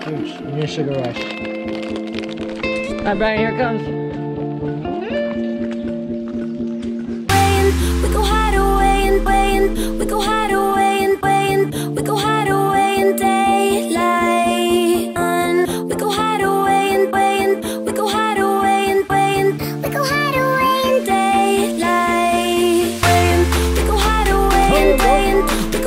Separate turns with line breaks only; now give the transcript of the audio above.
Huge. You need a sugar rush.
Alright, Brian, here it comes.
We go hide away and we go hide away and we go hide away in daylight. We go hide away and we go hide away and we go hide away in daylight. We go hide away and we